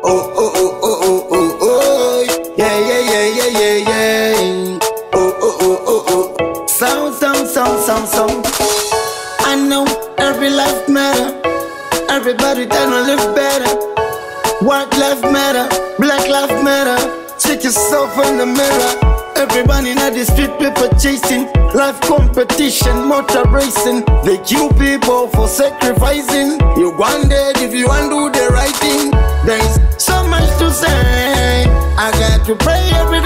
Oh, oh, oh, oh, oh, oh, oh. Yeah, yeah, yeah, yeah, yeah, yeah. Oh, oh, oh, oh, oh. Sound, sound, sound, sound, sound. I know every life matter. Everybody trying to live better. White life matter, black life matter. Check yourself in the mirror. Everybody in the street, people chasing life competition, motor racing. They kill people for sacrificing. You wondered if you undo the right thing. There is so much to say. I got to pray every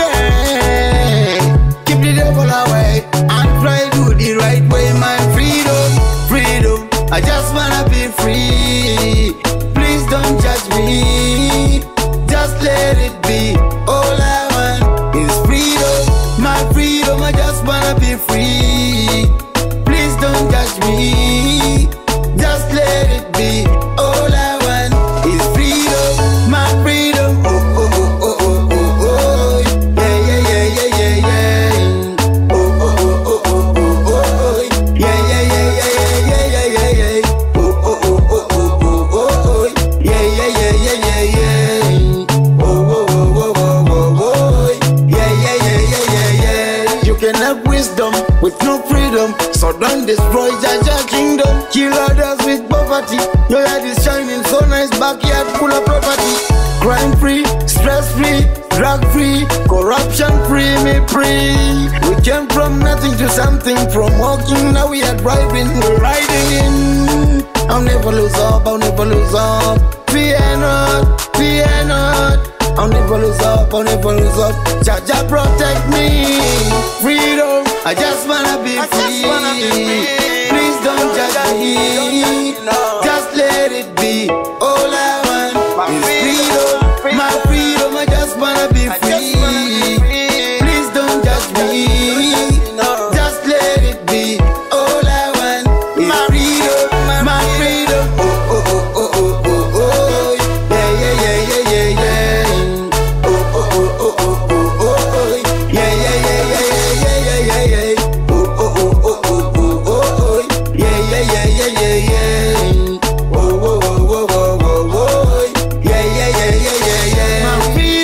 day. Keep the devil away and try to do the right way. My freedom, freedom. I just wanna be free. Please don't judge me. Just let it be. All I want is freedom. My freedom, I just wanna be free. Please don't judge me. Just let it be. All I want is freedom. My freedom. Oh, oh, oh, oh, oh, oh, oh. Yeah, yeah, yeah, yeah, yeah, yeah. Oh, oh, oh, oh, oh, oh, oh. Yeah, yeah, yeah, yeah, yeah, yeah, yeah, yeah. Oh, oh, oh, oh, oh, oh, oh. Yeah, yeah, yeah, yeah, yeah, yeah. Oh, oh, oh, oh, oh, oh. Yeah, yeah, yeah, yeah, yeah, yeah. You can have wisdom with no freedom, so don't destroy Jaja kingdom. Kill others with poverty. Your head is shining so nice, backyard full of property. Crime free, stress free, drug free, corruption free, me free. We came from nothing to something, from walking now we are driving, we're riding in. I'll never lose up, I'll never lose up. Fear not, fear not. I'll never lose up, I'll never lose up. Jaja protect me. Freedom, I just wanna be free. Please don't judge me. Just let it be. All I want is freedom. My freedom, I just wanna be free. Please don't judge me. Just let it be. All I want is freedom. My freedom. Oh, oh, oh, oh, oh, oh, oh. Yeah, yeah, yeah, yeah, yeah, yeah. Oh, oh, oh, oh, oh, oh, oh. Yeah, yeah, yeah, yeah, yeah, yeah, yeah, yeah. Oh, oh, oh, oh, oh, oh, oh. Yeah, yeah, yeah, yeah, yeah, yeah. Oh, oh, oh, oh, oh, oh, oh. Yeah, yeah, yeah, yeah, yeah, yeah. My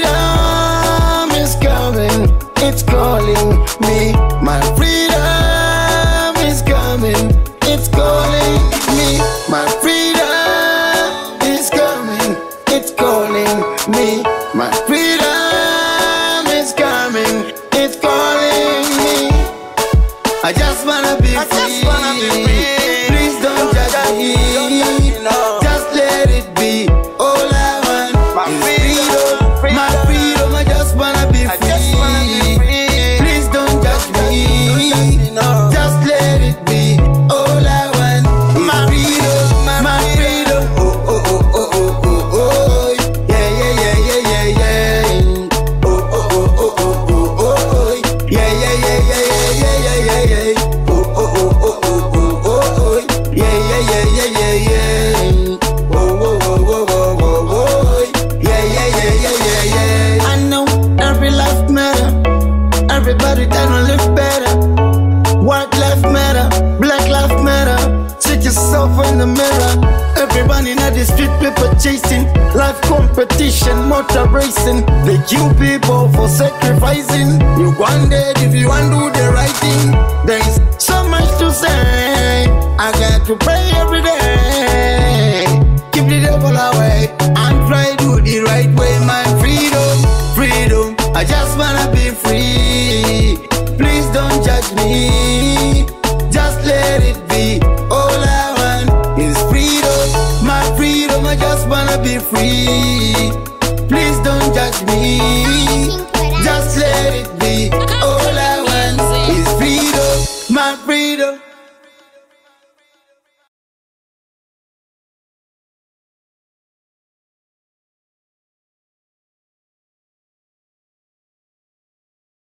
freedom is coming, it's calling me. My freedom is coming, it's calling me. My freedom is coming, it's calling me. My freedom is coming, it's calling me. I just wanna be free. Please don't judge me. Just let it be. All I want is freedom. My freedom, I just wanna be free. Please don't judge me. Just let it be. All I want is freedom. My freedom. Oh, oh, oh, oh, oh, oh, oh. Yeah, yeah, yeah, yeah, yeah, yeah. Oh, oh, oh, oh, oh, oh, oh. Yeah, yeah, yeah, yeah, yeah, yeah, yeah, yeah. Oh, oh, oh, oh, oh, oh, oh. Yeah, yeah, yeah, yeah, yeah, yeah. Oh, oh, oh, oh, oh, oh, oh. Yeah, yeah, yeah, yeah, yeah, yeah. I know every life matter. Everybody trying to live better. White life matter, black life matter. Check yourself in the mirror. Everybody in the street, people chasing life competition, motor racing. They kill people for sacrificing. You wondered if you undo the right thing. There is so much to say. I got to pray every day. Keep the devil away and try to do the right way. My freedom, freedom. I just wanna be free. Please don't judge me. Just let it be. All I want is freedom. My freedom, I just wanna be free. Please don't judge me. Just let it be. All I want is freedom. My freedom.